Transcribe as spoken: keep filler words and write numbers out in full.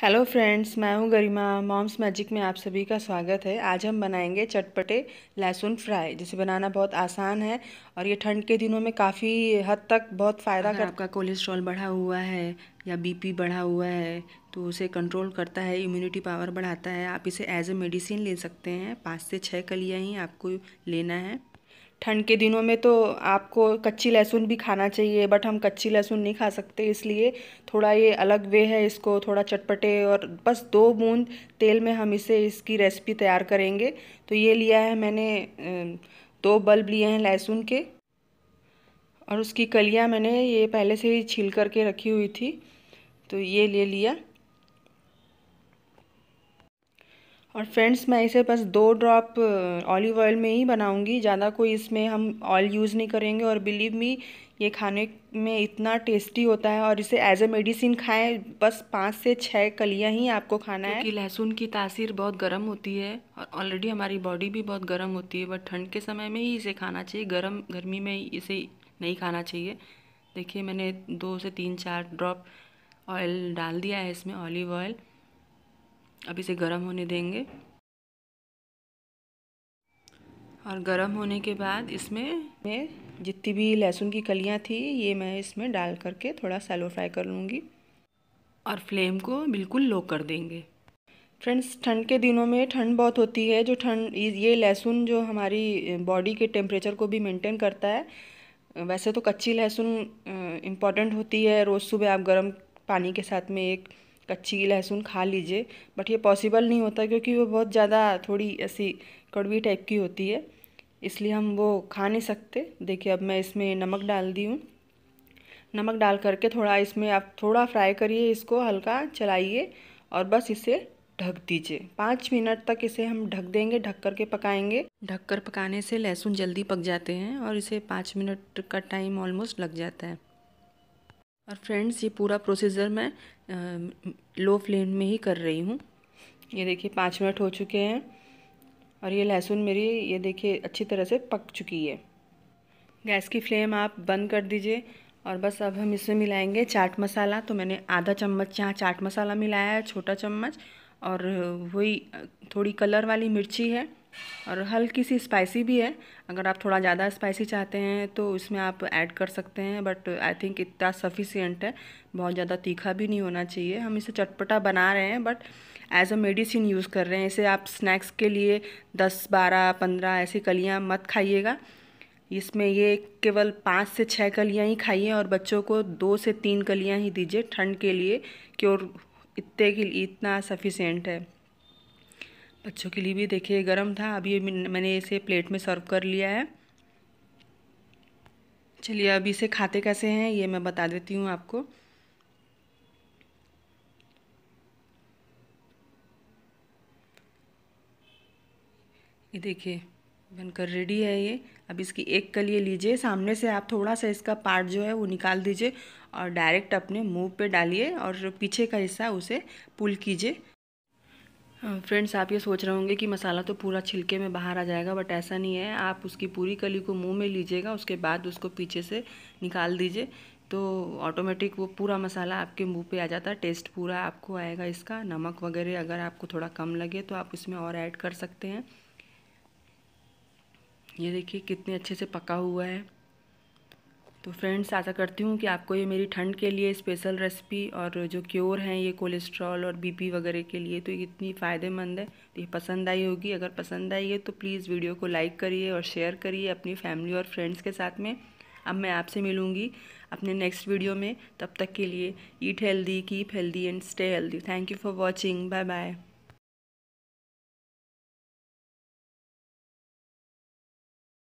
Hello friends, मैं हूं गरिमा। Mom's Magic में आप सभी का स्वागत है। आज हम बनाएंगे चटपटे लहसुन फ्राई, जिसे बनाना बहुत आसान है और ये ठंड के दिनों में काफ़ी हद तक बहुत फ़ायदा कर आपका कोलेस्ट्रॉल बढ़ा हुआ है या बीपी बढ़ा हुआ है तो उसे कंट्रोल करता है, इम्यूनिटी पावर बढ़ाता है। आप इसे एज ए मेडिसिन ले सकते हैं। पाँच से छः कलियाँ ही आपको लेना है। ठंड के दिनों में तो आपको कच्ची लहसुन भी खाना चाहिए, बट हम कच्ची लहसुन नहीं खा सकते, इसलिए थोड़ा ये अलग वे है। इसको थोड़ा चटपटे और बस दो बूंद तेल में हम इसे इसकी रेसिपी तैयार करेंगे। तो ये लिया है मैंने, दो बल्ब लिए हैं लहसुन के, और उसकी कलियां मैंने ये पहले से ही छील करके रखी हुई थी, तो ये ले लिया। और फ्रेंड्स, मैं इसे बस दो ड्रॉप ऑलिव ऑयल में ही बनाऊंगी, ज़्यादा कोई इसमें हम ऑयल यूज़ नहीं करेंगे। और बिलीव मी, ये खाने में इतना टेस्टी होता है। और इसे एज ए मेडिसिन खाएं। बस पाँच से छः कलियां ही आपको खाना है, क्योंकि लहसुन की तासीर बहुत गर्म होती है और ऑलरेडी हमारी बॉडी भी बहुत गर्म होती है। बट ठंड के समय में ही इसे खाना चाहिए, गर्म गर्मी में इसे नहीं खाना चाहिए। देखिए, मैंने दो से तीन चार ड्रॉप ऑयल डाल दिया है इसमें, ऑलिव ऑयल। अब इसे गर्म होने देंगे, और गर्म होने के बाद इसमें मैं जितनी भी लहसुन की कलियां थी ये मैं इसमें डाल करके थोड़ा सैलो फ्राई कर लूँगी, और फ्लेम को बिल्कुल लो कर देंगे। फ्रेंड्स, ठंड के दिनों में ठंड बहुत होती है, जो ठंड ये लहसुन जो हमारी बॉडी के टेम्परेचर को भी मेंटेन करता है। वैसे तो कच्ची लहसुन इम्पॉर्टेंट होती है, रोज़ सुबह आप गर्म पानी के साथ में एक कच्ची लहसुन खा लीजिए, बट ये पॉसिबल नहीं होता क्योंकि वो बहुत ज़्यादा थोड़ी ऐसी कड़वी टाइप की होती है, इसलिए हम वो खा नहीं सकते। देखिए, अब मैं इसमें नमक डाल दी हूँ। नमक डाल करके थोड़ा इसमें आप थोड़ा फ्राई करिए, इसको हल्का चलाइए और बस इसे ढक दीजिए। पाँच मिनट तक इसे हम ढक देंगे, ढक करके पकाएंगे। ढक कर पकाने से लहसुन जल्दी पक जाते हैं और इसे पाँच मिनट का टाइम ऑलमोस्ट लग जाता है। और फ्रेंड्स, ये पूरा प्रोसीजर मैं लो फ्लेम में ही कर रही हूँ। ये देखिए, पाँच मिनट हो चुके हैं और ये लहसुन मेरी ये देखिए अच्छी तरह से पक चुकी है। गैस की फ्लेम आप बंद कर दीजिए और बस अब हम इसमें मिलाएंगे चाट मसाला। तो मैंने आधा चम्मच यहाँ चाट मसाला मिलाया है, छोटा चम्मच, और वही थोड़ी कलर वाली मिर्ची है और हल्की सी स्पाइसी भी है। अगर आप थोड़ा ज़्यादा स्पाइसी चाहते हैं तो इसमें आप ऐड कर सकते हैं, बट आई थिंक इतना सफिशिएंट है। बहुत ज़्यादा तीखा भी नहीं होना चाहिए। हम इसे चटपटा बना रहे हैं, but as a medicine use कर रहे हैं इसे। आप स्नैक्स के लिए दस बारह पंद्रह ऐसी कलियाँ मत खाइएगा। इसमें ये केवल पाँच से छः कलियाँ ही खाइए और बच्चों को दो से तीन कलियाँ ही दीजिए ठंड के लिए, क्योर इतने के लिए इतना सफिशिएंट है। बच्चों के लिए भी देखिए गर्म था। अभी मैंने इसे प्लेट में सर्व कर लिया है। चलिए, अब इसे खाते कैसे हैं ये मैं बता देती हूँ आपको। ये देखिए, बनकर रेडी है ये। अब इसकी एक कली लीजिए, सामने से आप थोड़ा सा इसका पार्ट जो है वो निकाल दीजिए और डायरेक्ट अपने मुंह पे डालिए और पीछे का हिस्सा उसे पुल कीजिए। फ्रेंड्स, आप ये सोच रहे होंगे कि मसाला तो पूरा छिलके में बाहर आ जाएगा, बट ऐसा नहीं है। आप उसकी पूरी कली को मुंह में लीजिएगा, उसके बाद उसको पीछे से निकाल दीजिए, तो ऑटोमेटिक वो पूरा मसाला आपके मुंह पे आ जाता है। टेस्ट पूरा आपको आएगा इसका। नमक वगैरह अगर आपको थोड़ा कम लगे तो आप इसमें और ऐड कर सकते हैं। ये देखिए कितने अच्छे से पका हुआ है। तो फ्रेंड्स, आशा करती हूँ कि आपको ये मेरी ठंड के लिए स्पेशल रेसिपी और जो क्योर हैं ये कोलेस्ट्रॉल और बीपी वगैरह के लिए, तो ये इतनी फ़ायदेमंद है, तो ये पसंद आई होगी। अगर पसंद आई है तो प्लीज़ वीडियो को लाइक करिए और शेयर करिए अपनी फैमिली और फ्रेंड्स के साथ में। अब मैं आपसे मिलूँगी अपने नेक्स्ट वीडियो में। तब तक के लिए eat healthy, keep healthy and stay healthy. Thank you for watching. Bye bye.